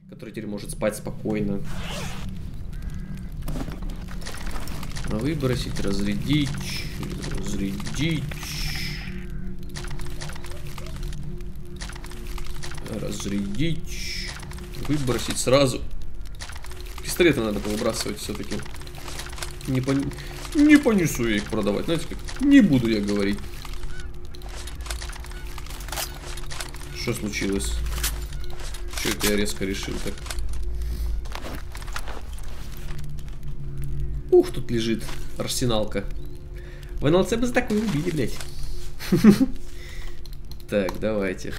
который теперь может спать спокойно. Выбросить, разрядить, разрядить, разрядить, выбросить сразу. Пистолеты надо повыбрасывать все-таки. Не понесу я их продавать, знаете как? Не буду я говорить. Что случилось? Что это я резко решил так? Ух, тут лежит арсеналка. В НЛЦ бы за такое убили, блядь. Так, давайте.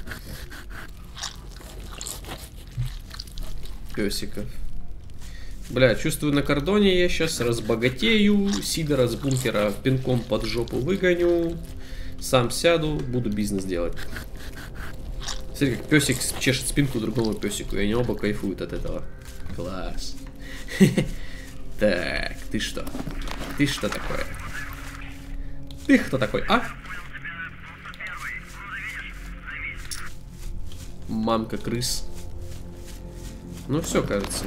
Песиков. Бля, чувствую, на кордоне я сейчас разбогатею. Сидора с бункера пинком под жопу выгоню. Сам сяду, буду бизнес делать. Смотри, как песик чешет спинку другому песику, и они оба кайфуют от этого. Класс. Так, ты что? Ты что такое? Ты кто такой, а? Мамка крыс. Ну все, кажется.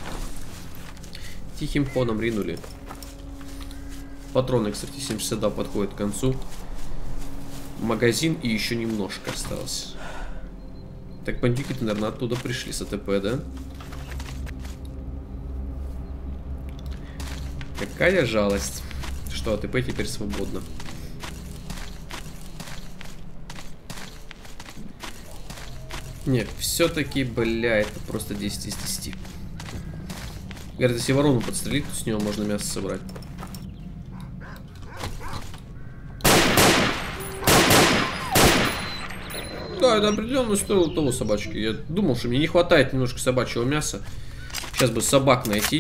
Тихим ходом ринули. Патроны, кстати, 762 подходят к концу. Магазин и еще немножко осталось. Так, бандюки-то, наверное, оттуда пришли с АТП, да? Какая жалость, что АТП теперь свободно. Нет, все-таки, бля, это просто 10 из 10. Говорят, если ворону подстрелить, то с него можно мясо собрать. Да, это определенно стоило того, собачки. Я думал, что мне не хватает немножко собачьего мяса. Сейчас бы собак найти.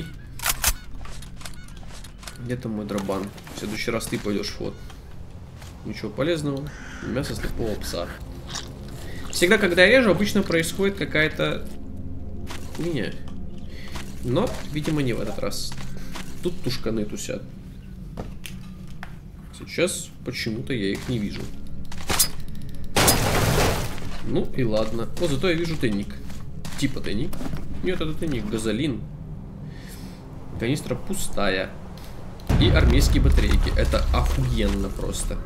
Где там мой дробан? В следующий раз ты пойдешь в ход. Ничего полезного. Мясо слепого пса. Всегда, когда я режу, обычно происходит какая-то хуйня. Но, видимо, не в этот раз. Тут тушканы тусят. Сейчас почему-то я их не вижу. Ну и ладно. О, зато я вижу тайник. Типа тайник. Нет, это тайник. Газолин. Канистра пустая. И армейские батарейки. Это охуенно просто.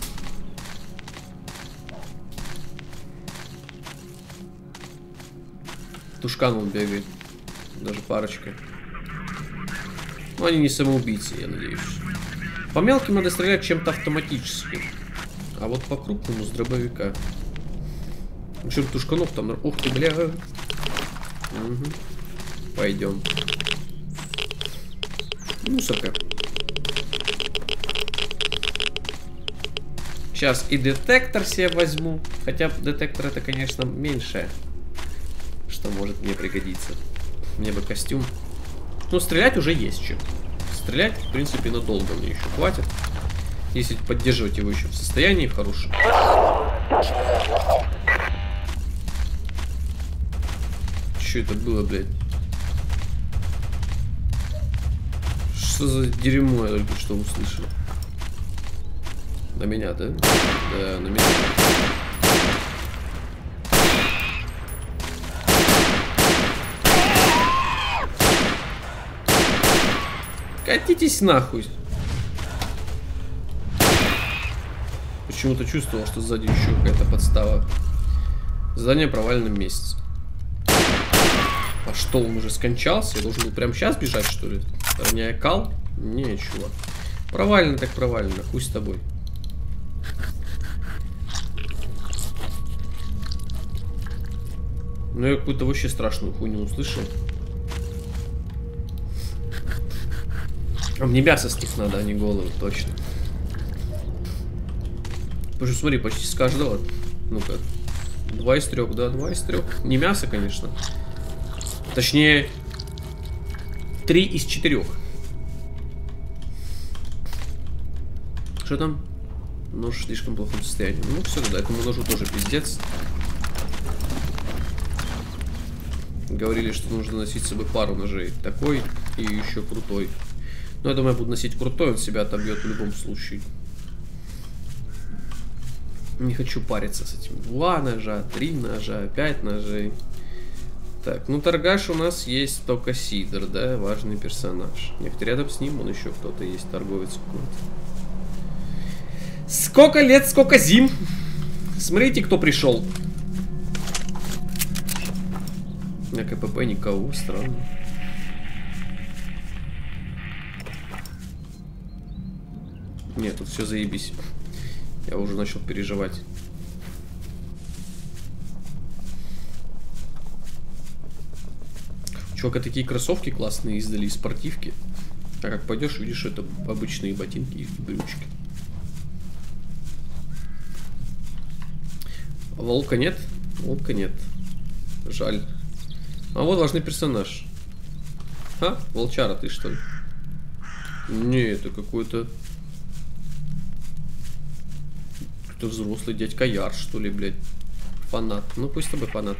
Тушкан он бегает. Даже парочка. Но они не самоубийцы, я надеюсь. По мелким надо стрелять чем-то автоматическим. А вот по крупному с дробовика. Причем тушканов там... Ух ты, бля. Угу. Пойдем. Мусорка. Сейчас и детектор себе возьму. Хотя детектор это, конечно, меньшее, что может мне пригодиться. Мне бы костюм. Но стрелять уже есть чем. Стрелять, в принципе, надолго мне еще хватит. Если поддерживать его еще в состоянии в хорошем. Что это было, блядь? Что за дерьмо я только что услышал? На меня, да? Да, на меня. Катитесь нахуй. Почему-то чувствовал, что сзади еще какая-то подстава. Задание провалено месяц. А что, он уже скончался? Я должен был прямо сейчас бежать, что ли? Роняя кал? Не, чувак. Провалено так провалено. Хуй с тобой. Ну я какую-то вообще страшную хуйню услышал. А мне мясо с них надо, а не голову, точно. Потому что смотри, почти с каждого. Ну-ка. 2 из 3, да, 2 из 3. Не мясо, конечно. Точнее, 3 из 4. Что там? Нож в слишком плохом состоянии. Ну все, да, этому ножу тоже пиздец. Говорили, что нужно носить с собой пару ножей. Такой и еще крутой. Но я думаю, я буду носить крутой, он себя отобьет в любом случае. Не хочу париться с этим. 2 ножа, 3 ножа, 5 ножей. Так, ну торгаш у нас есть только Сидор, да, важный персонаж. Нет, рядом с ним он еще кто-то есть, торговец какой-то. Сколько лет, сколько зим. Смотрите, кто пришел. На КПП никого, странно. Нет, тут все заебись. Я уже начал переживать. Чувака, такие кроссовки классные издали, спортивки. А как пойдешь, видишь, это обычные ботинки и брючки. Волка нет? Волка нет. Жаль. А вот важный персонаж. А? Волчара ты, что ли? Не, это какой-то... Какой-то взрослый дядька Яр, что ли, блядь. Фанат. Ну, пусть с тобой фанат.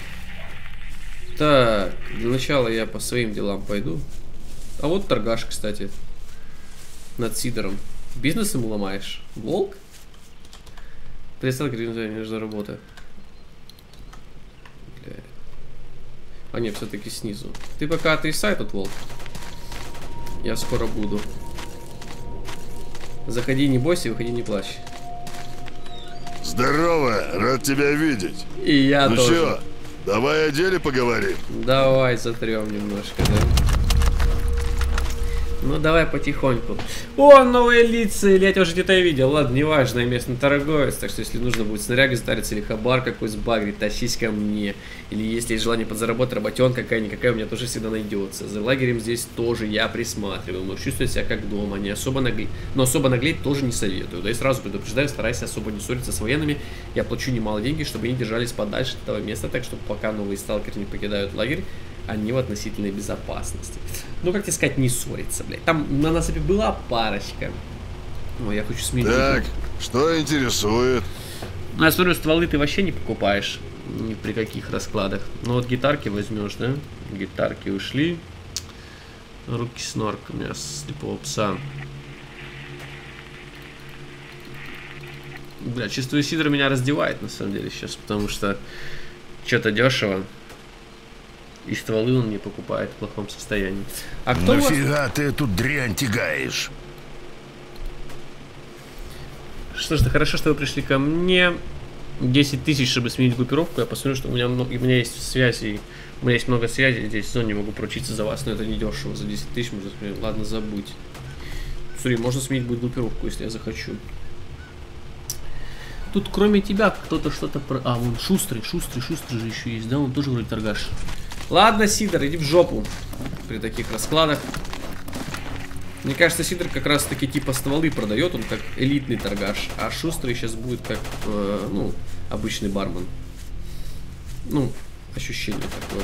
Так, для начала я по своим делам пойду. А вот торгаш, кстати. Над Сидором. Бизнес ему ломаешь? Волк? Перестал говорить, между работы. Бля. А нет, все-таки снизу. Ты пока отрисай тут, волк. Я скоро буду. Заходи, не бойся, выходи, не плачь. Здорово, рад тебя видеть. И я тоже. Ну чё, давай о деле поговорим. Давай затрем немножко, да? Ну давай потихоньку. О, новые лица, или я тебя уже где-то видел. Ладно, неважно, я местный торговец. Так что если нужно будет снаряга затариться или хабар какой сбагрить, тащись ко мне. Или если есть желание подзаработать, работенка какая-никакая у меня тоже всегда найдется. За лагерем здесь тоже я присматриваю. Но чувствую себя как дома, не особо наглеть. Но особо наглеть тоже не советую. Да и сразу предупреждаю, старайся особо не ссориться с военными. Я плачу немало деньги, чтобы они держались подальше от этого места. Так что пока новые сталкеры не покидают лагерь, они в относительной безопасности. Ну, как тебе сказать, не ссориться, блядь. Там на насыпи была парочка. Ой, я хочу сменить. Так, что интересует? Ну, я смотрю, стволы ты вообще не покупаешь. Ни при каких раскладах. Ну, вот гитарки возьмешь, да? Гитарки ушли. Руки с норками, слепого пса. Бля, чувствую, Сидор меня раздевает, на самом деле, сейчас. Потому что что-то дешево. И стволы он не покупает в плохом состоянии. А кто Нафига ты эту дрянь тягаешь? Что ж, да хорошо, что вы пришли ко мне. 10 тысяч, чтобы сменить группировку. Я посмотрю, что у меня есть связи. У меня есть много связей здесь в зоне, могу поручиться за вас. Но это не дешево. За 10 тысяч можно сменить. Ладно, забудь. Смотри, можно сменить будет группировку, если я захочу. Тут кроме тебя кто-то что-то... А, вон шустрый же еще есть, да? Он тоже вроде торгаш. Ладно, Сидор, иди в жопу. При таких раскладах. Мне кажется, Сидор как раз таки типа стволы продает. Он как элитный торгаш. А шустрый сейчас будет как, ну, обычный бармен. Ну, ощущение такое.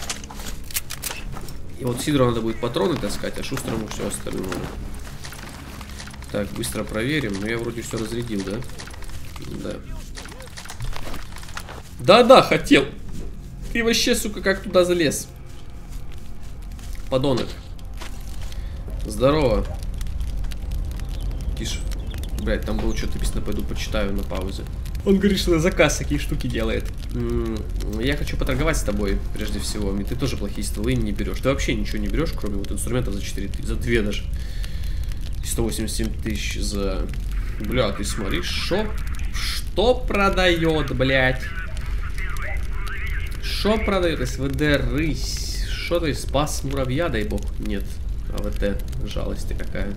И вот Сидору надо будет патроны таскать, а шустрому все остальное. Так, быстро проверим. Но я вроде все разрядил, да? Да. Да-да, хотел. Ты вообще, сука, как туда залез? Подонок. Здорово. Тише. Блять, там было что-то написано, пойду почитаю на паузе. Он говорит, что на заказ такие штуки делает. Я хочу поторговать с тобой, прежде всего. И ты тоже плохие стволы не берешь. Ты вообще ничего не берешь, кроме вот инструментов за 4 тысячи, за 2 даже. 187 тысяч за... Бля, ты смотри, что продает, блять? Что продает СВД рысь? Что ты спас муравья, дай бог? Нет. АВТ, жалость ты какая.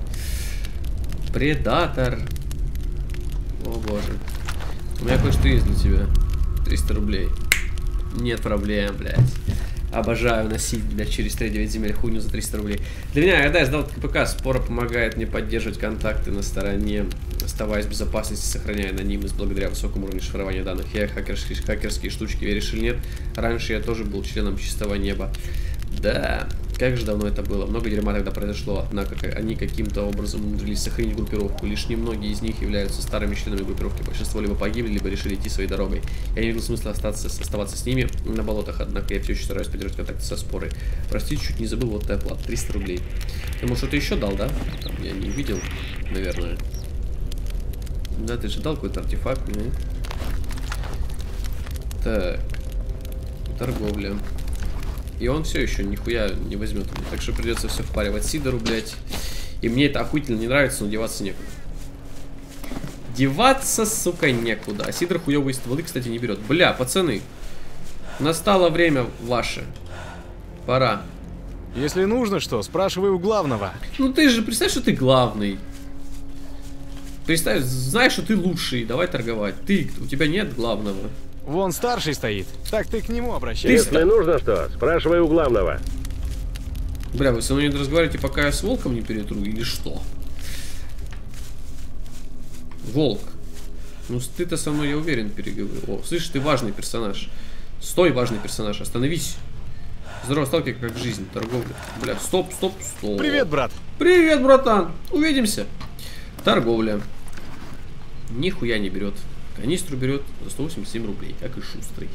Предатор. О боже. У меня кое-что есть для тебя. 300 рублей. Нет проблем, блядь. Обожаю носить, блядь, через 3-9 земель хуйню за 300 рублей. Для меня, когда я сдал КПК, спора помогает мне поддерживать контакты на стороне, оставаясь в безопасности, сохраняя анонимность благодаря высокому уровню шифрования данных. Я хакерские штучки, веришь или нет? Раньше я тоже был членом чистого неба. Да, как же давно это было. Много дерьма тогда произошло, однако они каким-то образом умудрились сохранить группировку. Лишь немногие из них являются старыми членами группировки. Большинство либо погибли, либо решили идти своей дорогой. Я не видел смысла оставаться с ними на болотах, однако я все еще стараюсь поддерживать контакты со спорой. Простите, чуть не забыл, вот твоя плата, 300 рублей. Ты, может, что-то еще дал, да? Там, я не видел, наверное. Да, ты же дал какой-то артефакт, нет? Так. Торговля. И он все еще нихуя не возьмет. Так что придется все впаривать Сидору, блядь. И мне это охуительно не нравится, но деваться некуда. Деваться, сука, некуда. А Сидор хуёвые стволы, кстати, не берет. Бля, пацаны. Настало время ваше. Пора. Если нужно что, спрашивай у главного. Ну ты же представь, что ты главный. Представь, знаешь, что ты лучший. Давай торговать. У тебя нет главного. Вон старший стоит. Так ты к нему обращайся. Если нужно что, спрашивай у главного. Бля, вы со мной не разговариваете, пока я с волком не перетру, или что? Волк. Ну ты-то со мной, я уверен, переговорил. О, слышишь, ты важный персонаж. Стой, важный персонаж, остановись. Здорово, сталкер, как жизнь, торговля. Бля, стоп. Привет, брат. Привет, братан. Увидимся. Торговля. Нихуя не берет. Канистру берет за 187 рублей, как и шустрый.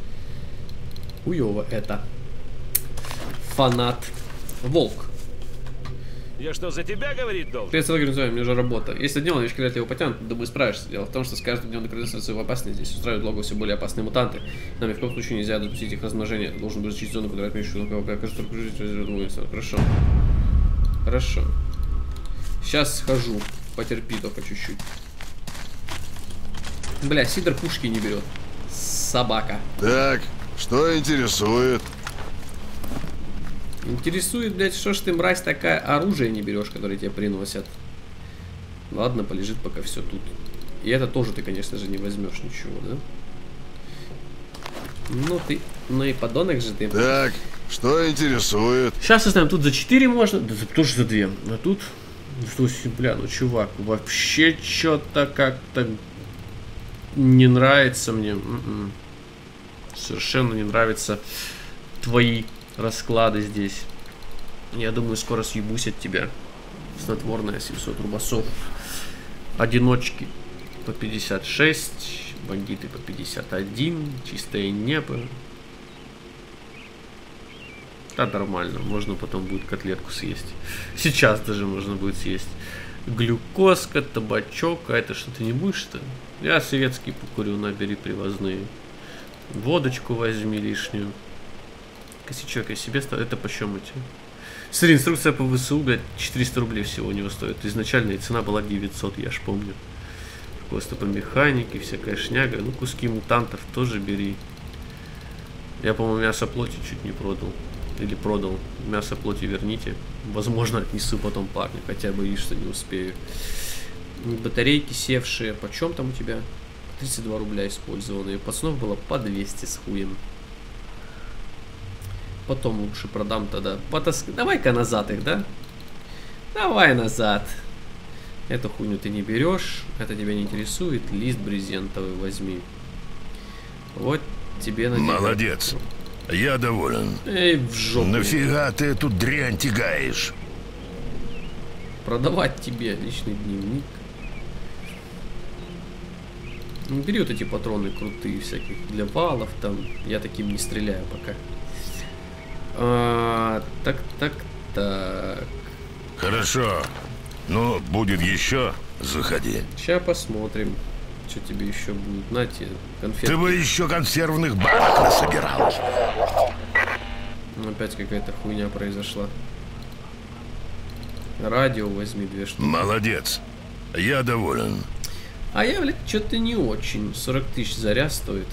Хуёво это. Фанат. Волк. Я что, за тебя говорить должен? Привет, Лагерь, у меня же работа. Если днем новички говорят, его потянут, думаю, справишься. Дело в том, что с каждым днем наконец-то опаснее здесь. Устраивают логово все более опасные мутанты. Нам ни в коем случае нельзя допустить их размножения. Должен быть зачистить зону, куда отмечу, Хорошо. Хорошо. Сейчас схожу. Потерпи только чуть-чуть. Бля, Сидор пушки не берет. Собака. Так, что интересует? Интересует, блядь, что ж ты, мразь, такая оружие не берешь, которое тебе приносят. Ладно, полежит пока все тут. И это тоже ты, конечно же, не возьмешь ничего, да? Ну ты, ну и подонок же ты. Так, что интересует? Сейчас узнаем, тут за 4 можно, да тоже за 2. А тут, слушай, бля, ну чувак, вообще что-то как-то не нравится мне. Совершенно не нравятся твои расклады здесь. Я думаю, скоро съебусь от тебя. Снотворная 700 рубасов. Одиночки по 56. Бандиты по 51. Чистое небо. Да, нормально. Можно потом будет котлетку съесть. Сейчас даже можно будет съесть. Глюкозка, табачок. А это что, ты не будешь-то? Я советский покурю, набери привозные. Водочку возьми лишнюю. Косячок я себе ставлю. Это почем эти? Смотри, инструкция по ВСУ, блядь, 400 рублей всего у него стоит. Изначальная цена была 900, я ж помню. Просто по механике, всякая шняга. Ну, куски мутантов тоже бери. Я, по-моему, мясо плоти чуть не продал. Или продал. Мясо плоти верните. Возможно, отнесу потом парню. Хотя боюсь, что не успею. Батарейки севшие. Почем там у тебя? 32 рубля использованные. Пацанов было по 200 с хуем. Потом лучше продам тогда. Давай-ка назад их, да? Давай назад. Эту хуйню ты не берешь. Это тебя не интересует. Лист брезентовый возьми. Вот тебе на. Молодец. Я доволен. Эй, в жопу. Нафига ты эту дрянь тягаешь? Продавать тебе личный дневник. Ну, бери вот эти патроны крутые всяких для валов там. Я таким не стреляю пока. Так. Хорошо. Ну, будет еще, заходи. Сейчас посмотрим, что тебе еще будет. На тебе конфеты. Ты бы еще консервных банок насобирал. Опять какая-то хуйня произошла. Радио возьми 2 штуки. Молодец. Я доволен. А я, блядь, что-то не очень. 40 тысяч заря стоит.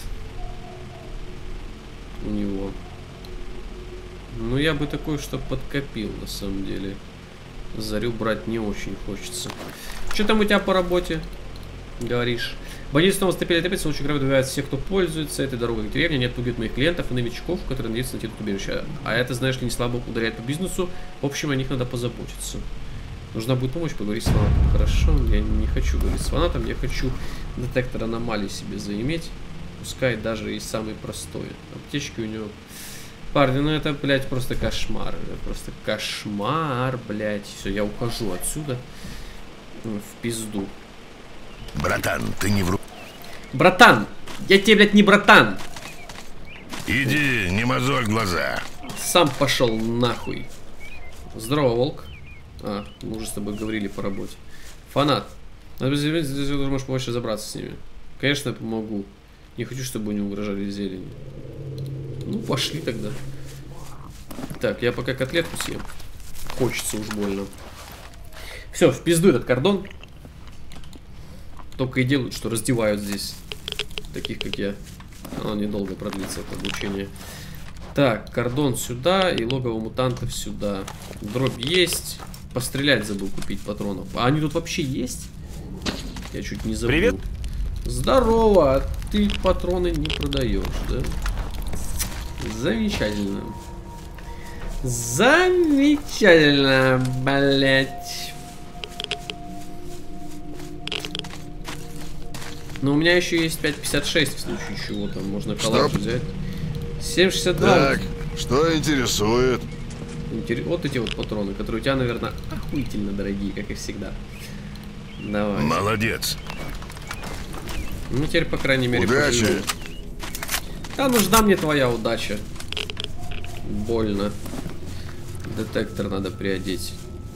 У него. Ну, я бы такой, что подкопил, на самом деле. Зарю брать не очень хочется. Что там у тебя по работе? Говоришь. Бандиты снова стопили опять, лучше грабят убивают всех, кто пользуется этой дорогой к деревне. Нет, убьют моих клиентов и новичков, которые надеются на титул убежища. А это, знаешь ли, не слабо ударяет по бизнесу. В общем, о них надо позаботиться. Нужна будет помощь, поговорить с фанатом. Хорошо, я не хочу говорить с фанатом, я хочу детектор аномалий себе заиметь. Пускай даже и самый простой. Аптечки у него. Парни, ну это, блядь, просто кошмар. Это просто кошмар, блядь. Все, я ухожу отсюда. В пизду. Братан, ты не вру. Братан! Я тебе, блядь, не братан! Иди, не мозоль глаза. Сам пошел нахуй. Здорово, волк. А, мы уже с тобой говорили по работе. Фанат. Ты можешь помочь разобраться с ними. Конечно, я помогу. Не хочу, чтобы они угрожали зелени. Ну, пошли тогда. Так, я пока котлетку съем. Хочется уж больно. Все, в пизду этот кордон. Только и делают, что раздевают здесь таких, как я. Оно недолго продлится, это обучение. Так, кордон сюда и логово мутантов сюда. Дробь есть. Пострелять забыл купить патронов. А они тут вообще есть? Я чуть не забыл. Привет. Здорово, а ты патроны не продаешь, да? Замечательно. Замечательно, блять. Но у меня еще есть 5.56 в случае чего, там можно калаш взять. 7.62. Так, что интересует? Вот эти вот патроны, которые у тебя, наверное, охуительно дорогие, как и всегда. Давай. Молодец. Ну, теперь, по крайней мере, Удачи. поживу. Да, нужна мне твоя удача. Больно. Детектор надо приодеть.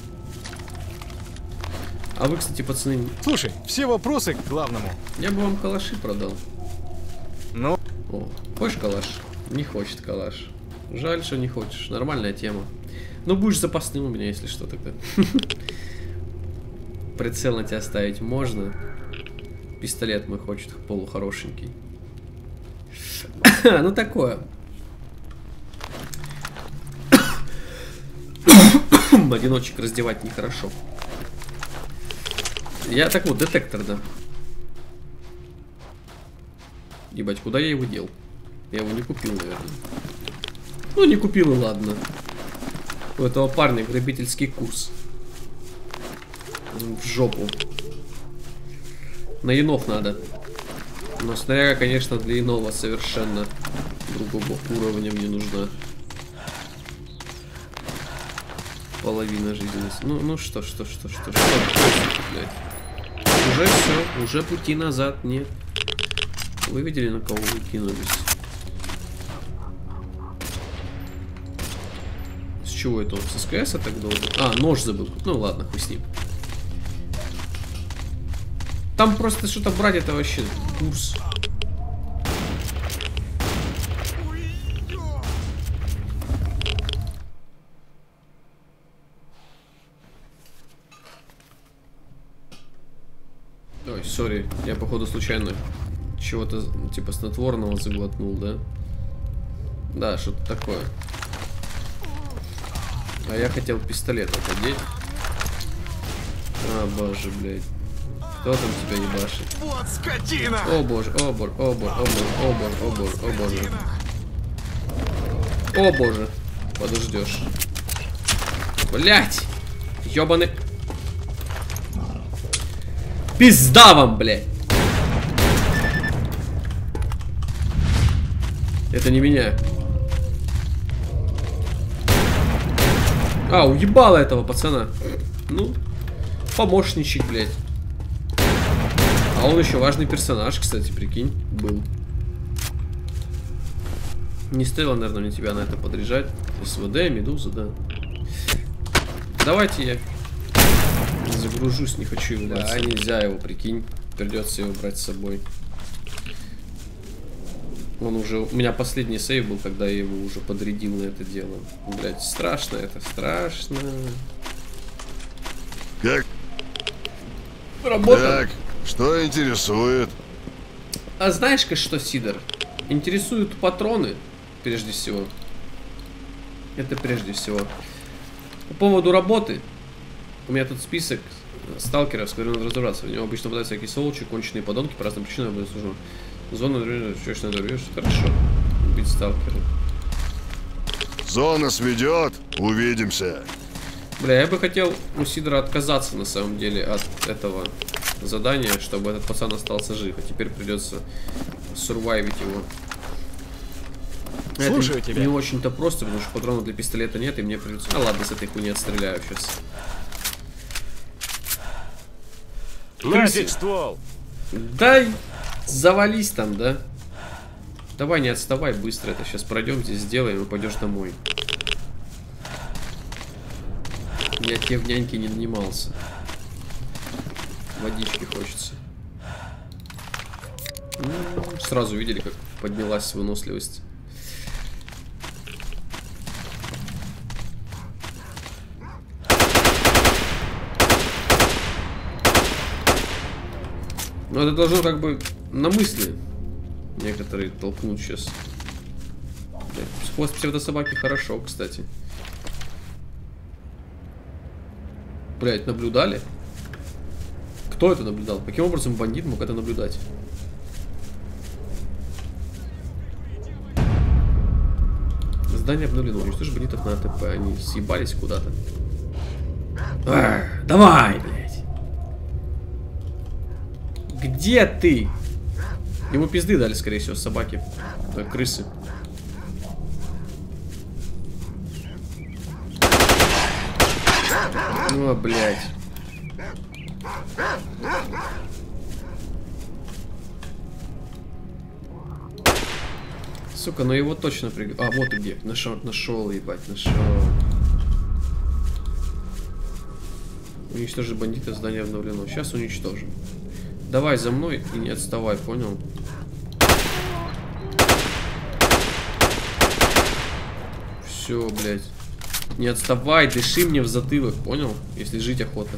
А вы, кстати, пацаны... Слушай, все вопросы к главному. Я бы вам калаши продал. Ну? О, хочешь калаш? Не хочет калаш. Жаль, что не хочешь. Нормальная тема. Ну, будешь запасным у меня, если что, тогда. Прицел на тебя ставить можно. Пистолет мой хочет полухорошенький. Ну, такое. Одиночек раздевать нехорошо. Я так вот, детектор, да. Ебать, куда я его дел? Я его не купил, наверное. Ну, не купил, и ладно. У этого парня грабительский курс. В жопу. На енов надо. Но снаряга, конечно, для иного совершенно другого уровня мне нужна. Половина жизненности. Ну что, блядь. Уже все, уже пути назад нет. Вы видели, на кого вы кинулись? С чего это он? С СКС так долго? А, нож забыл. Ну ладно, хуй с ним. Там просто что-то брать, это вообще курс. Ой, сори, я походу случайно чего-то типа снотворного заглотнул, да? Да, что-то такое. А я хотел пистолет одеть. А, боже, блядь. Кто там тебя ебашит? Вот скотина! О боже, о боже, о боже, о боже, о боже, о боже, о боже. О боже. Подождешь. Блять! Ёбаный. Пизда вам, блядь! Это не меня. А, уебало этого пацана. Ну, помощничек, блядь. А он еще важный персонаж, кстати, прикинь, был. Не стоило, наверное, мне тебя на это подряжать. СВД, Медуза, да. Давайте я загружусь, не хочу его брать. А нельзя его, прикинь. Придется его брать с собой. Он уже... У меня последний сейв был, когда я его уже подрядил на это дело. Блять, страшно это, страшно. Как? Работа. Так, что интересует? А знаешь-ка что, Сидор? Интересуют патроны, прежде всего. Это прежде всего. По поводу работы. У меня тут список сталкеров, с которыми надо разобраться. В него обычно попадают всякие сволочи, конченые подонки, по разным причинам я буду служу. Зону что надорвешь. Хорошо. Убить сталкера. Зона сведет, увидимся. Бля, я бы хотел у Сидора отказаться на самом деле от этого задания, чтобы этот пацан остался жив. А теперь придется сурвайвить его. Слушаю это тебя. Не очень-то просто, потому что патронов для пистолета нет, и мне придется... А ладно, с этой хуйни отстреляю сейчас. Нафиг ствол! Дай завались там, да? Давай, не отставай быстро. Это сейчас пройдем, здесь сделаем и пойдешь домой. Я тебе в няньке не нанимался. Водички хочется. Сразу видели, как поднялась выносливость. Но это должно как бы на мысли некоторые толкнуть сейчас. Хвост псевдособаки хорошо, кстати. Блять, наблюдали? Кто это наблюдал? Каким образом бандит мог это наблюдать? Здание обновлено. Уничтожь бандитов на АТП. Они съебались куда-то. Давай, блядь. Где ты? Ему пизды дали, скорее всего, собаки. Крысы. О, блядь. Сука, ну его точно прыг... А, вот и где. Нашел, ебать, нашел. Уничтожить бандита, здание обновлено. Сейчас уничтожим. Давай за мной и не отставай, понял? Все, блядь. Не отставай, дыши мне в затылок, понял? Если жить охота.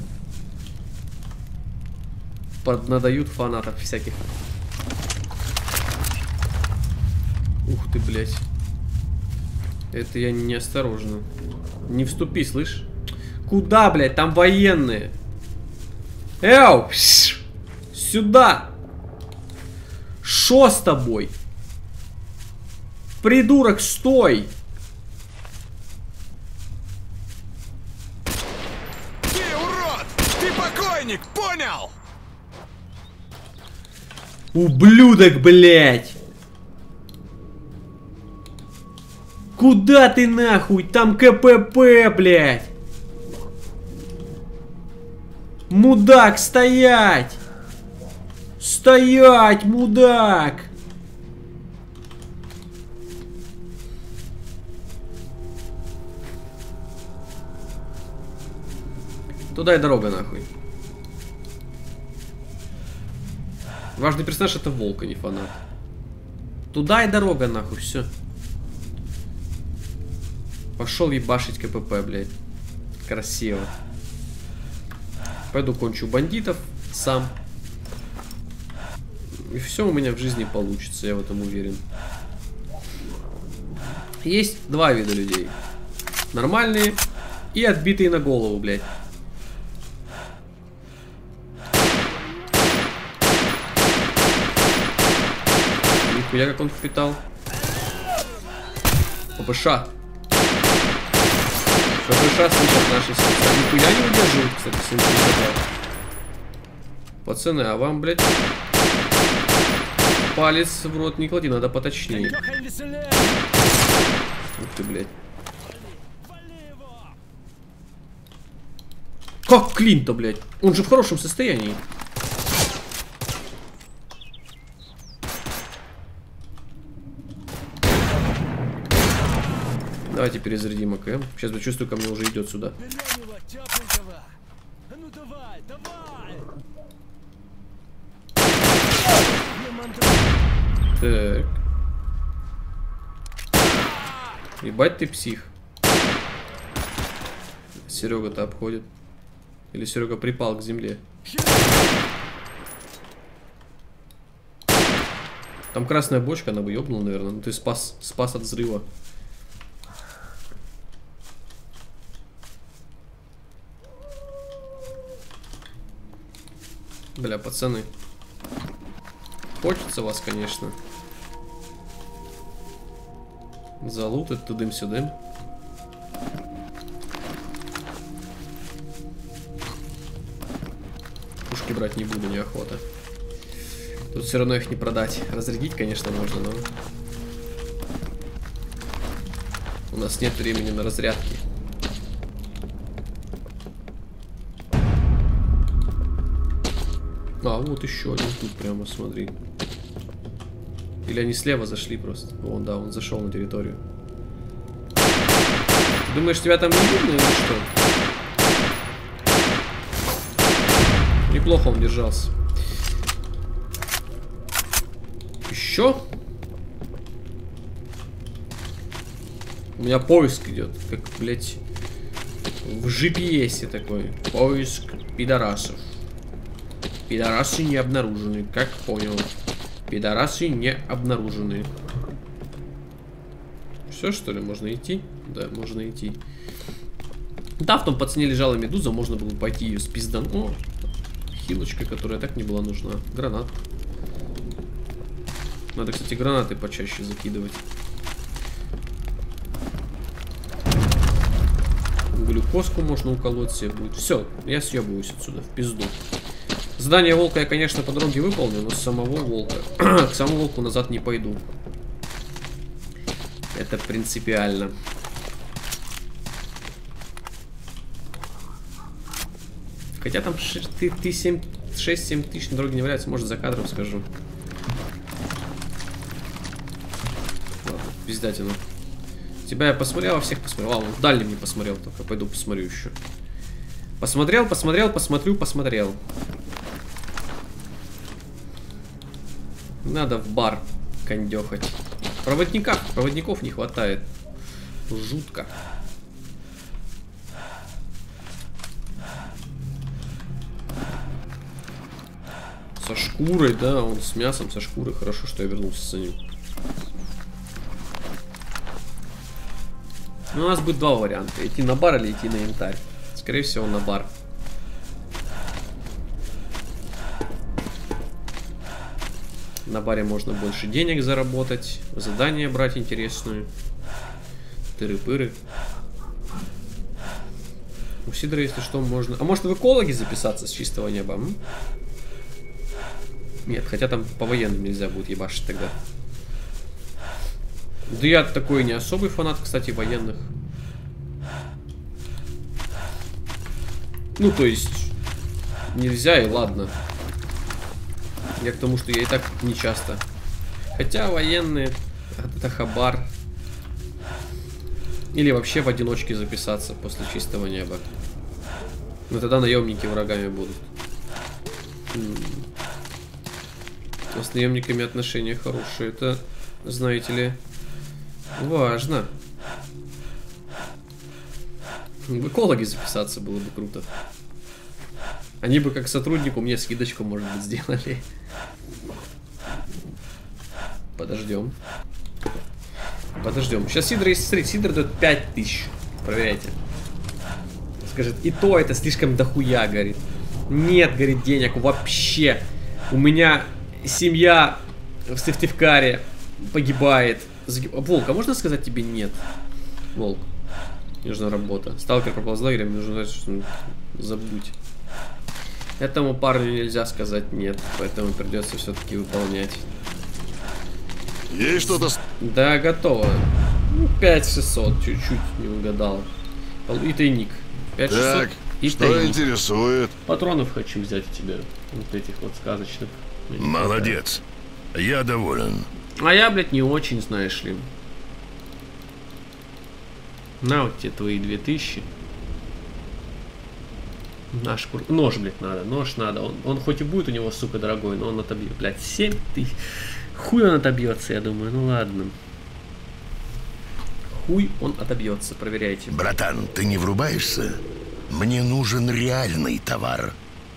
Поднадают фанатов всяких. Ух ты, блядь. Это я неосторожно. Не вступи, слышь? Куда, блядь? Там военные. Эу! Сюда! Шо с тобой? Придурок, стой! Ты урод! Ты покойник, понял? Ублюдок, блядь! Куда ты нахуй? Там КПП, блядь! Мудак, стоять! Стоять, мудак! Туда и дорога, нахуй. Важный персонаж — это волк, а не фанат. Туда и дорога, нахуй, все. Пошел ебашить КПП, блядь. Красиво. Пойду кончу бандитов сам. И все у меня в жизни получится, я в этом уверен. Есть два вида людей. Нормальные и отбитые на голову, блядь. Нихуя как он впитал. ППШ. ППШ слышат наши сердца. Нихуя не удерживают, кстати, синтезатор. Пацаны, а вам, блядь, палец в рот не клади, надо поточнее. Ух ты, блядь. Как клин-то, блядь? Он же в хорошем состоянии. Давайте перезарядим АКМ. Сейчас я чувствую, ко мне уже идет сюда. Так. Ебать ты псих. Серега-то обходит. Или Серега припал к земле. Там красная бочка, она бы ёбнула, наверное. Ну ты спас от взрыва. Бля, пацаны. Хочется вас, конечно. Залутать тудым-сюдым. Пушки брать не буду, неохота. Тут все равно их не продать. Разрядить, конечно, можно, но... У нас нет времени на разрядки. А, вот еще один тут прямо, смотри. Или они слева зашли просто. Вон, да, он зашел на территорию. Думаешь, тебя там не видно или что? Неплохо он держался. Еще? У меня поиск идет, как, блять, в GPS такой. Поиск пидорасов. Пидорасы не обнаружены, как понял. Пидорасы не обнаружены. Все, что ли, можно идти? Да, можно идти. Да, в том пацане лежала медуза, можно было пойти ее спиздан. О, хилочка, которая так не была нужна. Гранат. Надо, кстати, гранаты почаще закидывать. Глюкозку можно уколоть себе будет. Все, я съебываюсь отсюда, в пизду. Задание волка я, конечно, по дороге выполню, но с самого волка... к самому волку назад не пойду. Это принципиально. Хотя там 6-7 тысяч на дороге не валяется, может за кадром скажу. Ладно, пиздятина. Тебя я посмотрел, а всех посмотрел. Ладно, в дальнем не посмотрел, только пойду посмотрю еще. Посмотрел, посмотрел. Надо в бар кондехать. Проводников не хватает. Жутко. Со шкурой, да, он с мясом, со шкурой. Хорошо, что я вернулся за ним. Ну, у нас будет два варианта. Идти на бар или идти на янтарь. Скорее всего, на бар. На баре можно больше денег заработать. Задание брать интересную. Тыры-пыры. У Сидора, если что, можно... А может в экологи записаться с чистого неба? Нет, хотя там по военным нельзя будет ебашить тогда. Да я такой не особый фанат, кстати, военных. Ну, то есть... Нельзя и ладно. Я к тому, что я и так не часто. Хотя военные... Это хабар. Или вообще в одиночке записаться после чистого неба. Но тогда наемники врагами будут. С наемниками отношения хорошие. Это, знаете ли, важно. В экологи записаться было бы круто. Они бы как сотруднику мне скидочку, может быть, сделали. Подождем. Подождем. Сейчас Сидор, если смотреть, Сидор дает 5000. Проверяйте. Скажет, и то это слишком дохуя, говорит. Нет, говорит, денег вообще. У меня семья в Сыктывкаре погибает. Волк, а можно сказать тебе нет? Волк. Мне нужна работа. Сталкер пропал с лагерем, нужно забудь. Этому парню нельзя сказать нет, поэтому придется все-таки выполнять. Есть что-то... Да, готово. 5600, чуть-чуть не угадал. И тайник. 5600 Так, и что тайник. интересует? Патронов хочу взять у тебя. Вот этих вот сказочных. Молодец. Я доволен. А я, блядь, не очень, знаешь ли. На вот тебе твои 2000. Наш нож, блядь, надо. Нож надо. Он хоть и будет у него, сука, дорогой, но он отобьет. Блядь, 7000. Хуй он отобьется, я думаю. Ну ладно. Хуй он отобьется, проверяйте. Братан, ты не врубаешься? Мне нужен реальный товар.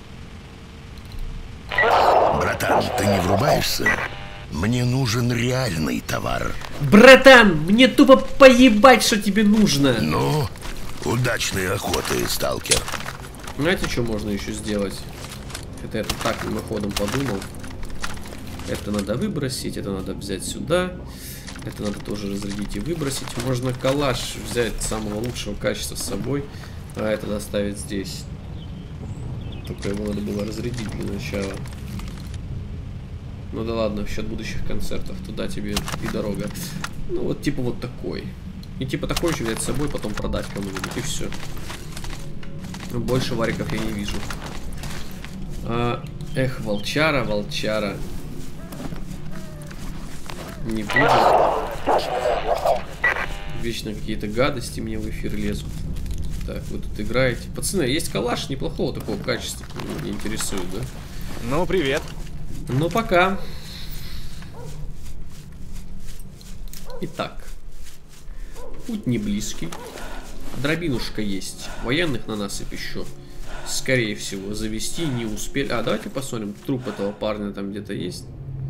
Братан, ты не врубаешься? Мне нужен реальный товар. Братан, мне тупо поебать, что тебе нужно. Ну, удачной охоты, сталкер. Знаете, что можно еще сделать? Это я тут так мимоходом подумал. Это надо выбросить, это надо взять сюда. Это надо тоже разрядить и выбросить. Можно калаш взять самого лучшего качества с собой, а это оставить здесь. Только его надо было разрядить для начала. Ну да ладно, в счет будущих концертов. Туда тебе и дорога. Ну вот типа вот такой. И типа такой еще взять с собой, потом продать кому-нибудь, и все. Но больше вариков я не вижу. Эх, волчара, волчара. Не будет. Вечно какие-то гадости мне в эфир лезут. Так, вы тут играете. Пацаны, есть калаш неплохого такого качества. Меня интересует, да? Ну, привет. Ну, пока. Итак. Путь не близкий. Дробинушка есть. Военных на насыпь еще. Скорее всего, завести не успели. А, давайте посмотрим, труп этого парня там где-то есть.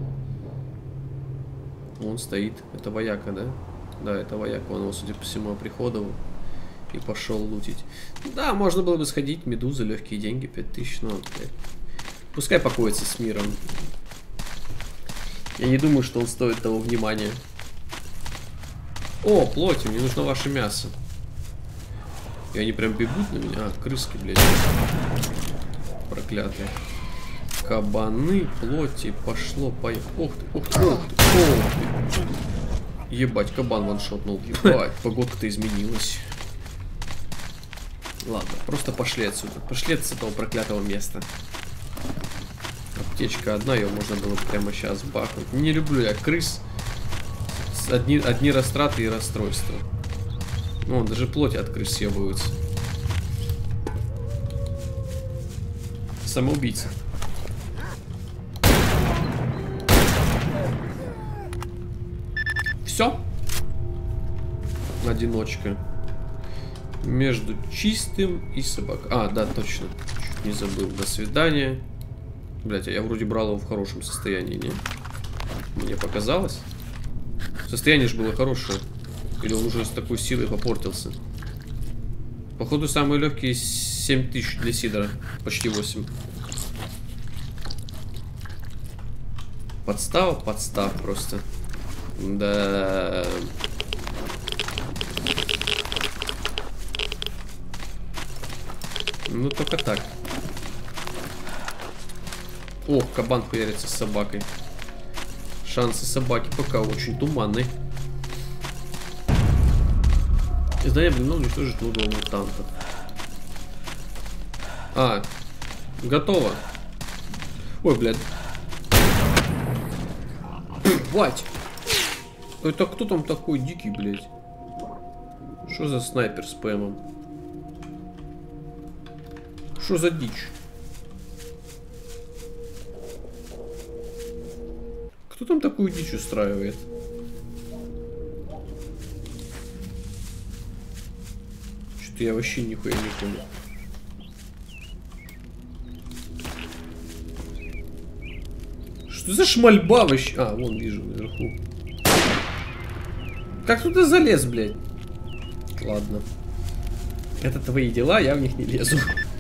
Он стоит. Это вояка, да? Да, это вояка. Он его, судя по всему, оприходовал и пошел лутить. Да, можно было бы сходить. Медуза, легкие деньги, 5000. Ну, блядь. Пускай покоится с миром. Я не думаю, что он стоит того внимания. О, плоть, мне нужно ваше мясо. И они прям бегут на меня. А, крыски, блядь. Проклятые. Кабаны, плоти, пошло, поехало. Ох ты, ох ты, ох ты, ох ты. Ебать, кабан ваншотнул. Ебать, погодка-то изменилась. Ладно, просто пошли отсюда. Пошли с этого проклятого места. Аптечка одна, ее можно было прямо сейчас бахнуть. Не люблю я крыс. Одни растраты и расстройства. Вон, даже плоти от крыс съебываются. Самоубийца. Все. Одиночка. Между чистым и собакой. А, да, точно. Чуть не забыл. До свидания. Блять, а я вроде брал его в хорошем состоянии, не? Мне показалось. Состояние же было хорошее. Или он уже с такой силой попортился. Походу, самые легкие 7000 для Сидора. Почти 8. Подстава, подстав просто. Да. Ну, только так. Ох, кабан хуярится с собакой. Шансы собаки пока очень туманны. Издание блин, уничтожить логово мутантов. А, готово. Ой, блядь. Бать! Это кто там такой дикий, блядь? Что за снайпер с ПМом? Что за дичь? Кто там такую дичь устраивает? Что-то я вообще нихуя не понял. Что за шмальба вообще? А, вон вижу наверху. Как туда залез, блядь? Ладно. Это твои дела, я в них не лезу.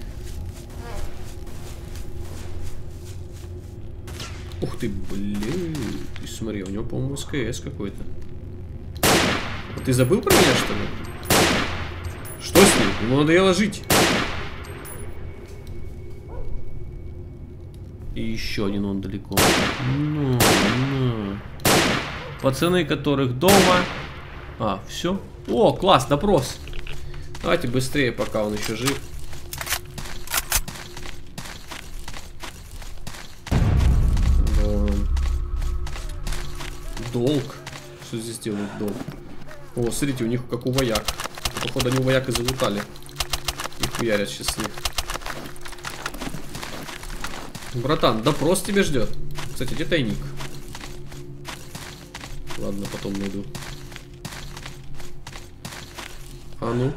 Ух ты, блин. Ты смотри, у него, по-моему, СКС какой-то. А ты забыл про меня, что ли? Что с ним? Ему надоело жить. И еще один он далеко. Ну. Пацаны, которых дома. А, все. О, класс, допрос. Давайте быстрее, пока он еще жив. Долг. Что здесь делает долг? О, смотрите, у них как у вояк. Походу, они у вояк и залутали. И хуярят сейчас с них. Братан, допрос тебя ждет. Кстати, где тайник? Ладно, потом найду. А ну.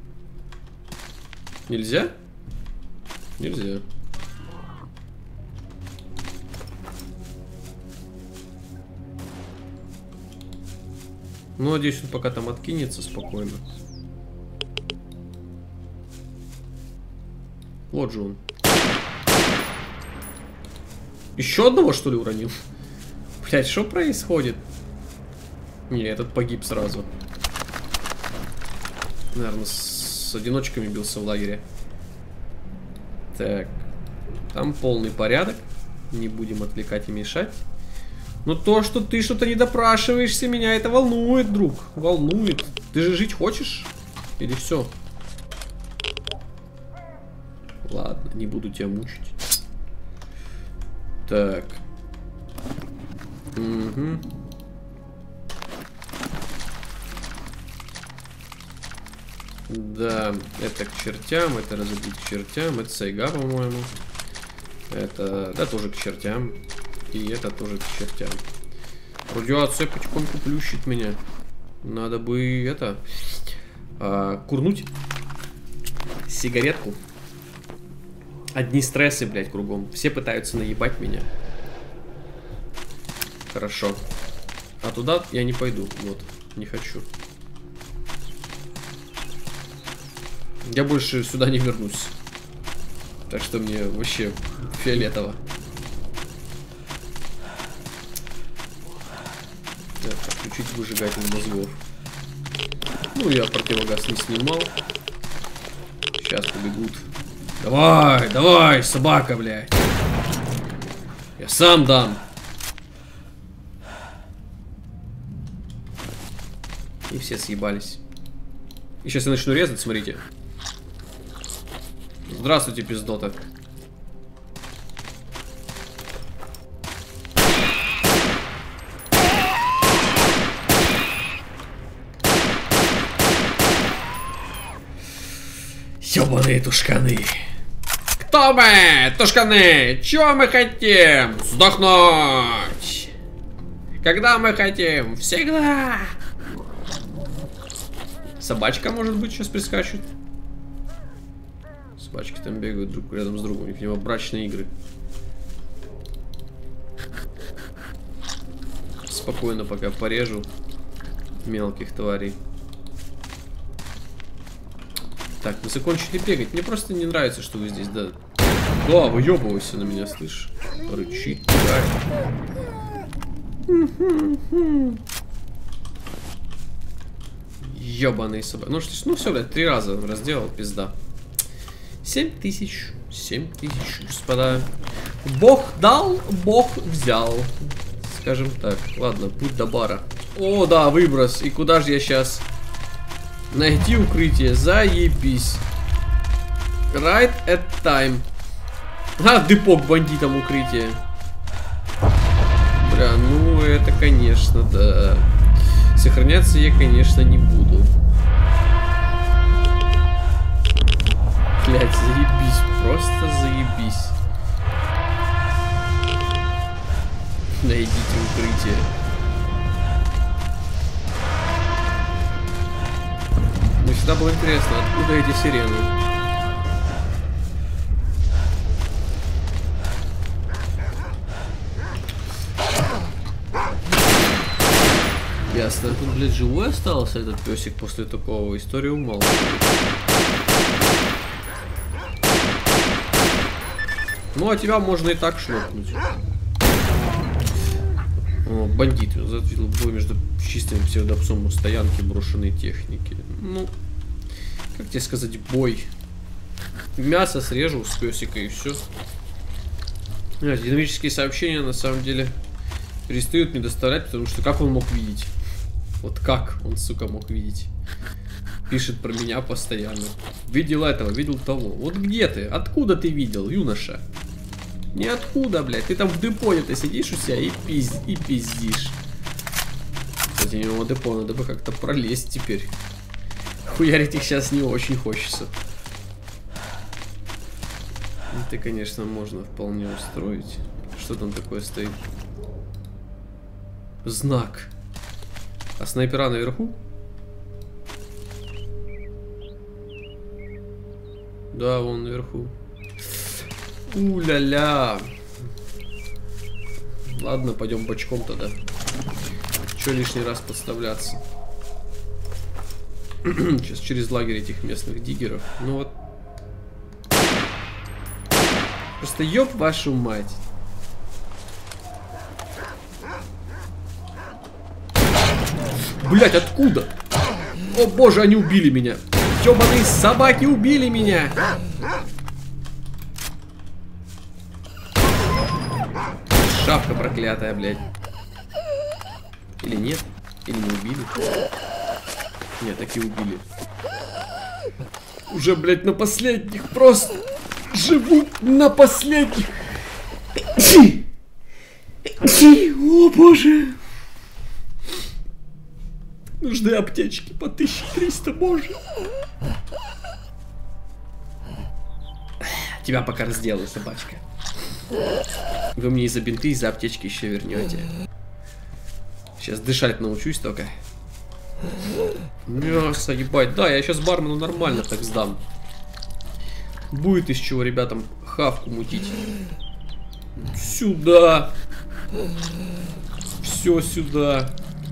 Нельзя? Нельзя. Ну, надеюсь, он пока там откинется спокойно. Вот же он. Еще одного, что ли, уронил? Блять, что происходит? Не, этот погиб сразу. Наверное, с одиночками бился в лагере. Так. Там полный порядок. Не будем отвлекать и мешать. Но то, что ты что-то не допрашиваешься, меня это волнует, друг. Волнует. Ты же жить хочешь? Или все? Ладно, не буду тебя мучить. Так. Угу. Да, это к чертям, это разобить к чертям, это сайга, по-моему. Это, да, тоже к чертям. И это тоже к чертям. Радиация потихоньку плющит меня. Надо бы это... курнуть. Сигаретку. Одни стрессы, блядь, кругом. Все пытаются наебать меня. Хорошо. А туда я не пойду. Вот. Не хочу. Я больше сюда не вернусь. Так что мне вообще фиолетово. Так, отключить выжигатель мозгов. Ну, я противогаз не снимал. Сейчас побегут. Давай, давай, собака, блядь. Я сам дам. И все съебались. И сейчас я начну резать, смотрите. Здравствуйте, пиздота. Ёбаные тушканы. Кто мы, тушканы? Чего мы хотим? Сдохнуть. Когда мы хотим? Всегда. Собачка, может быть, сейчас прискачет. Собачки там бегают друг рядом с другом. У них, видимо, брачные игры. Спокойно пока порежу мелких тварей. Так, вы закончили бегать. Мне просто не нравится, что вы здесь, да. Да, выебывайся на меня, слышь. Рычит, ёбаный собак. Ну что ж, ну все, блядь, 3 раза разделал, пизда. 7000. 7000, господа. Бог дал, Бог взял. Скажем так. Ладно, путь до бара. О, да, выброс. И куда же я сейчас? Найти укрытие. Заебись. Right at time. А, депо к бандитам укрытие. Бля, ну это, конечно, да. Сохраняться я, конечно, не буду. Блять, заебись. Просто заебись. Найдите укрытие. Мне всегда было интересно, откуда эти сирены. Ясно. Тут, блядь, живой остался этот песик после такого. Историю умалчивает. Ну, а тебя можно и так шлепнуть. О, бандит. Затвил бой между чистым псевдопсом у стоянки брошенной техники. Ну, как тебе сказать, бой. Мясо срежу с песика и все. Динамические сообщения на самом деле перестают мне доставлять, потому что как он мог видеть? Вот как он, сука, мог видеть? Пишет про меня постоянно. Видел этого, видел того. Вот где ты? Откуда ты видел, юноша? Ниоткуда, блядь. Ты там в депо ты сидишь у себя и пиздишь. Кстати, у него депо надо бы как-то пролезть теперь. Хуярить их сейчас не очень хочется. Это, конечно, можно вполне устроить. Что там такое стоит? Знак. А снайпера наверху? Да, вон наверху. У-ля-ля. Ладно, пойдем бочком тогда. Че лишний раз подставляться? Сейчас через лагерь этих местных диггеров. Ну вот. Просто ёб вашу мать. Блять, откуда? О боже, они убили меня. Ёбаные собаки убили меня. Шапка проклятая, блядь. Или нет? Или не убили? Нет, таки убили. Уже, блядь, на последних. Просто живу на последних. О боже. Нужны аптечки по 1300, боже. Тебя пока разделаю, собачка. Вы мне и за бинты, и за аптечки еще вернете. Сейчас дышать научусь только. Мясо, ебать. Да, я сейчас бармену нормально так сдам. Будет из чего ребятам хавку мутить. Сюда. Все сюда.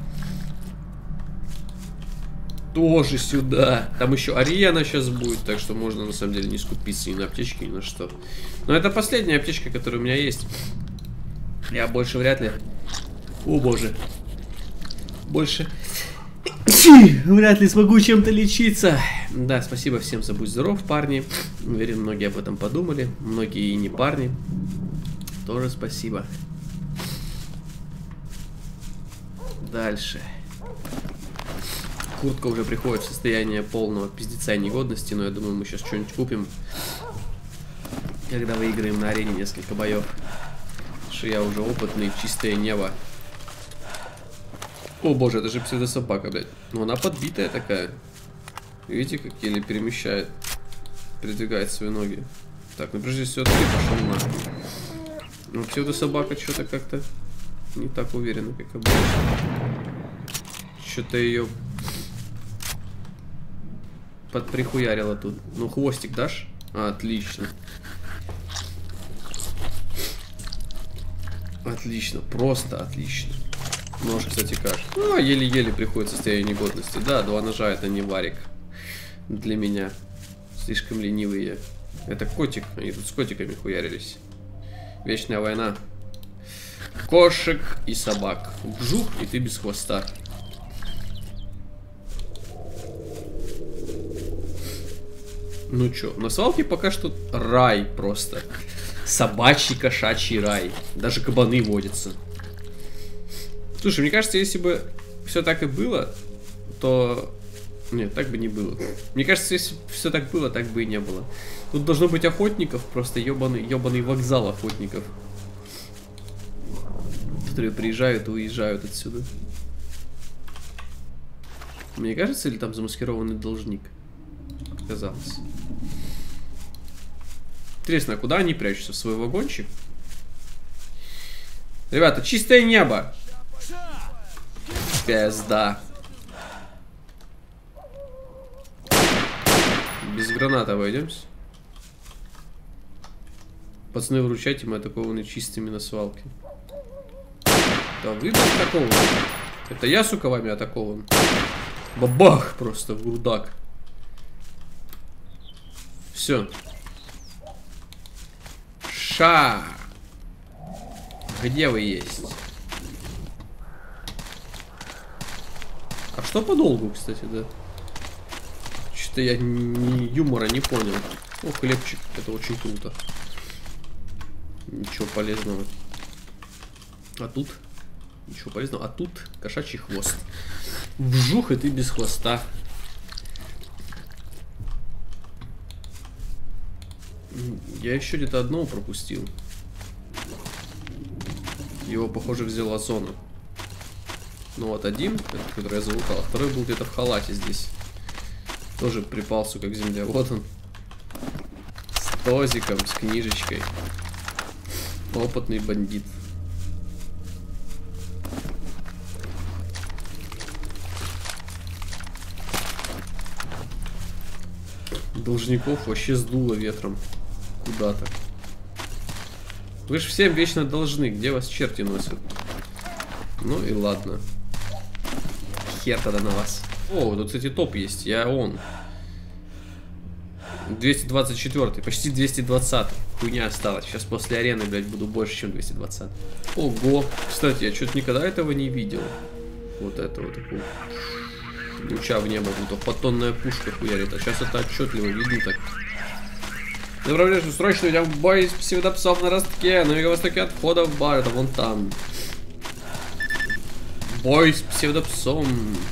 Тоже сюда. Там еще арена сейчас будет, так что можно на самом деле не скупиться ни на аптечки, ни на что. Но это последняя аптечка, которая у меня есть. Я больше вряд ли... О боже. Больше... Вряд ли смогу чем-то лечиться. Да, спасибо всем за будь здоров, парни. Уверен, многие об этом подумали. Многие и не парни. Тоже спасибо. Дальше. Куртка уже приходит в состояние полного пиздеца и негодности, но я думаю, мы сейчас что-нибудь купим, когда выиграем на арене несколько боев. Потому что я уже опытный, чистое небо. О боже, это же псевдособака, блядь. Ну она подбитая такая. Видите, как еле перемещает, передвигает свои ноги. Так, ну прежде всего ты пошел нахуй. Ну псевдособака что-то как-то не так уверенно, как обычно. Что-то ее подприхуярила тут. Ну хвостик дашь? А, отлично. Отлично, просто отлично. Нож, кстати, кажется. Ну, еле-еле приходит в состояние негодности. Да, 2 ножа это не варик. Для меня. Слишком ленивые. Это котик. Они тут с котиками хуярились. Вечная война. Кошек и собак. Вжух, и ты без хвоста. Ну чё, на свалке пока что рай просто. Собачий, кошачий рай. Даже кабаны водятся. Слушай, мне кажется, если бы все так и было, то... Нет, так бы не было. Мне кажется, если все так было, так бы и не было. Тут должно быть охотников, просто ебаный вокзал охотников. Которые приезжают и уезжают отсюда. Мне кажется, или там замаскированный должник? Казалось. Интересно, а куда они прячутся? В свой вагончик? Ребята, чистое небо! Пизда. Без граната обойдемся. Пацаны, выручайте, мы атакованы чистыми на свалке. Да вы атакованы. Это я, сука, вами атакован. Бабах! Просто в грудак. Все. Ша! Где вы есть? А что по долгу, кстати, да? Что-то я юмора не понял. О, хлебчик, это очень круто. Ничего полезного. А тут? Ничего полезного. А тут кошачий хвост. Вжух, и ты без хвоста. Я еще где-то одного пропустил. Его, похоже, взяла зона. Ну вот один, который я залутал, а второй был где-то в халате здесь. Тоже припал, сука, к земле. Вот он. С тозиком, с книжечкой. Опытный бандит. Должников вообще сдуло ветром. Куда-то. Вы же всем вечно должны. Где вас черти носят? Ну и ладно. Хер тогда на вас. О, тут, кстати, топ есть. Я он. 224, почти 220. Хуйня осталась. Сейчас после арены, блядь, буду больше, чем 220. Ого. Кстати, я что-то никогда этого не видел. Вот это вот такого. Луча в небо, будто фотонная пушка хуярит. А сейчас это отчетливо видно так. Направляешь срочно, идем в бой с псевдопсом на ростке. На юго-востоке от входа в бар. Это вон там. Бой с псевдопсом.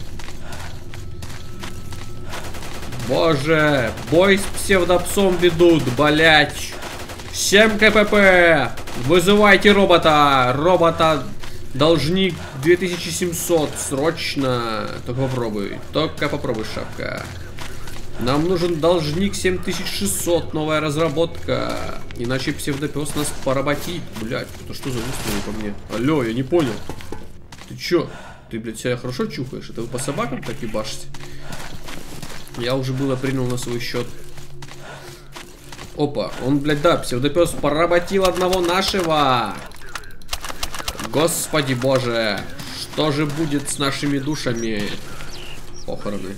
Боже, бой с псевдопсом ведут, блять. Всем КПП. Вызывайте робота. Робота должник 2700. Срочно. Только попробуй. Только попробуй, шапка. Нам нужен должник 7600. Новая разработка. Иначе псевдопес нас поработит. Блять, это что за выстрелы по мне? Алло, я не понял. Ты чё? Ты, блядь, себя хорошо чухаешь? Это вы по собакам так и башите? Я уже было принял на свой счет. Опа, он, блядь, да, псевдопес поработил одного нашего. Господи боже, что же будет с нашими душами? Похороны.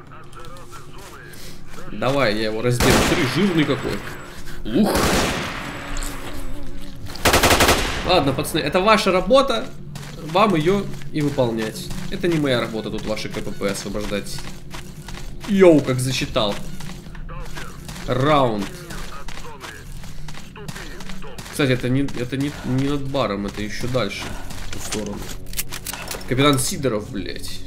Давай, я его разделю. Смотри, жирный какой. Ух. Ладно, пацаны, это ваша работа. Вам ее и выполнять. Это не моя работа, тут ваши КПП освобождать. Йоу, как засчитал. Раунд. Кстати, это не над баром, это еще дальше. В ту сторону. Капитан Сидоров, блядь.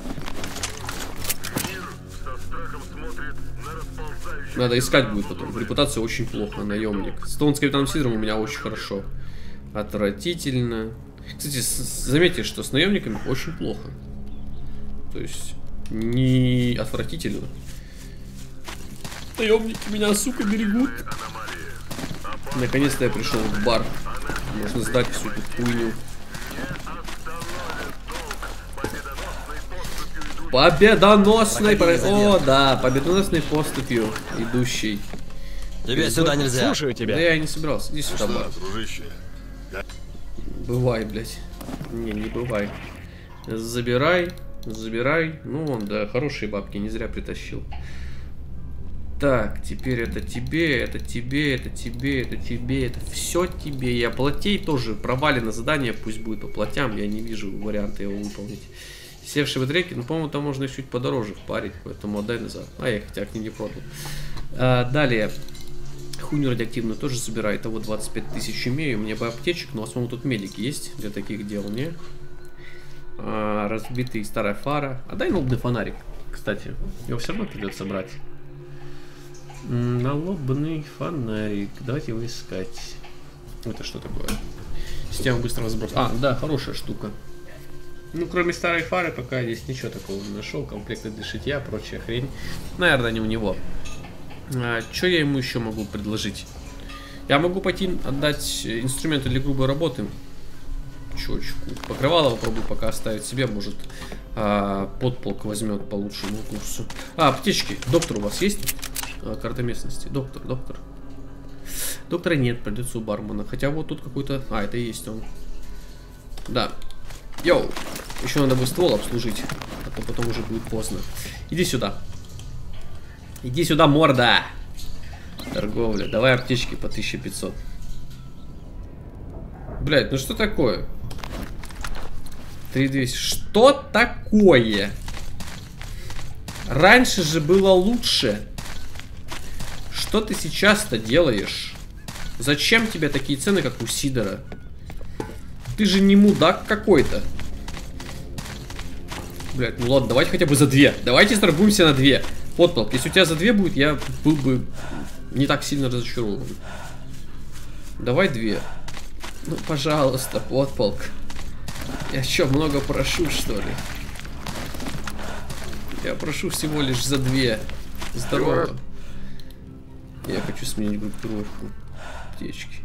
Надо искать будет потом. Репутация очень плохо, наемник. Стоун с капитаном Сидором у меня очень хорошо. Отвратительно. Кстати, заметьте, что с наемниками очень плохо. То есть, не отвратительно. Наемники меня, сука, берегут. Наконец-то я пришел в бар. Можно сдать всю эту хуйню. Победоносной... О, да, победоносной поступью идущий. Тебе сюда нельзя. Слушаю тебя. Да я не собирался. Иди сюда, бар. Дружище. Бывай, блядь. Не бывай. Забирай. Ну, вон, да, хорошие бабки, не зря притащил. Так, теперь это тебе, это тебе, это тебе, это тебе, это все тебе. Я платей тоже провалено задание, пусть будет по платям, я не вижу варианта его выполнить. Севшие батарейки, ну, по-моему, там можно чуть подороже впарить, поэтому отдай назад. А, я хотя к ним не продал. Далее. Хуйню радиоактивную тоже забирай. Это вот 25 тысяч имею. Мне бы аптечек, но в основном тут медики есть для таких дел, не? Разбитый старая фара. А дай налобный фонарик, кстати. Его все равно придется брать. Налобный фонарик. Давайте его искать. Это что такое? Система быстрого сброса. А, да, хорошая штука. Ну, кроме старой фары, пока здесь ничего такого не нашел. Комплекты для шитья, прочая хрень. Наверное, не у него. Что я ему еще могу предложить? Я могу пойти отдать инструменты для грубой работы. Чёчку. Покрывало попробую пока оставить себе. Может, подполк возьмет по лучшему курсу. Аптечки. Доктор у вас есть? Карта местности. Доктор. Доктора нет, придется у бармена. Хотя вот тут какой-то... это и есть он. Да. Йоу. Еще надо бы ствол обслужить. А то потом уже будет поздно. Иди сюда. Иди сюда, морда. Торговля. Давай аптечки по 1500. Блять, ну что такое? 3200. Что такое? Раньше же было лучше. Что ты сейчас-то делаешь? Зачем тебе такие цены, как у Сидора? Ты же не мудак какой-то. Блять, ну ладно, давайте хотя бы за 2. Давайте торгуемся на 2. Подполк. Если у тебя за 2 будет, я был бы не так сильно разочарован. Давай 2. Ну, пожалуйста, подполк. Я что, много прошу, что ли? Я прошу всего лишь за 2. Здорово. Я хочу сменить группировку. Аптечки.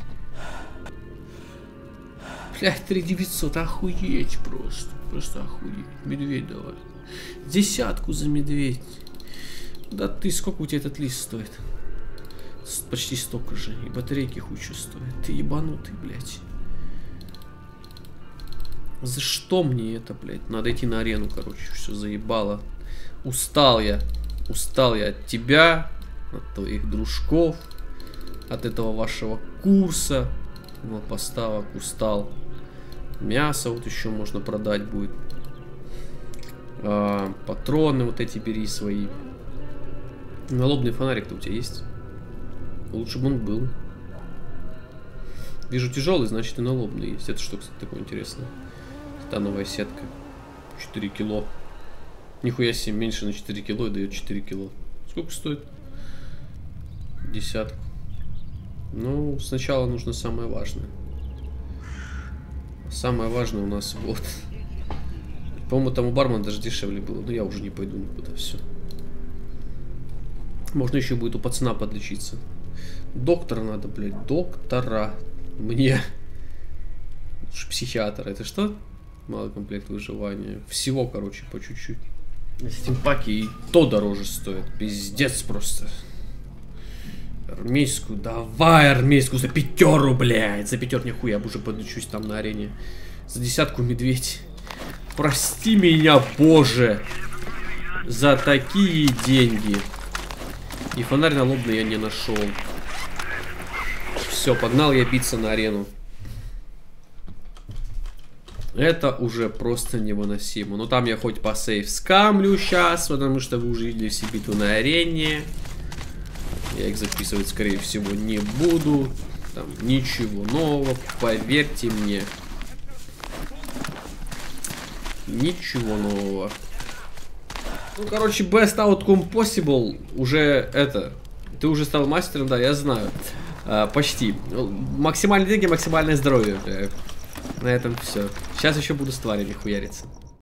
Блять, 3900, охуеть просто. Просто охуеть. Медведь давай. 10 за медведь. Да ты, сколько у тебя этот лист стоит? Почти столько же. И батарейки хучу стоят. Ты ебанутый, блядь. За что мне это, блядь? Надо идти на арену, короче. Все заебало. Устал я. Устал я от тебя, от твоих дружков, от этого вашего курса. Поставок устал. Мясо вот еще можно продать будет. Патроны вот эти бери свои. Налобный фонарик-то у тебя есть? Лучше бы он был. Вижу тяжелый, значит и налобный есть. Это что, кстати, такое интересное? Титановая сетка. 4 кило. Нихуя себе, меньше на 4 кило и дает 4 кило. Сколько стоит? 10. Ну, сначала нужно самое важное. Самое важное у нас вот. По-моему, там у бармена даже дешевле было. Но я уже не пойду никуда, все. Можно еще будет у пацана подлечиться. Доктора надо, блядь. Доктора. Мне. Психиатр. Это что? Малый комплект выживания. Всего, короче, по чуть-чуть. Стимпаки и то дороже стоит. Пиздец просто. Армейскую, давай армейскую за 5, блядь. За 5 нихуя, я бы уже подучусь там на арене. За 10 медведь. Прости меня, Боже. За такие деньги. И фонарь налобный я не нашел. Все, погнал я биться на арену. Это уже просто невыносимо. Но там я хоть по сейф скамлю сейчас, потому что вы уже видели все битвы на арене. Я их записывать, скорее всего, не буду. Там ничего нового, поверьте мне. Ничего нового. Ну, короче, best outcome possible. Уже это... Ты уже стал мастером, да, я знаю. Почти. Максимальные деньги, максимальное здоровье. На этом все. Сейчас еще буду с тварями хуяриться.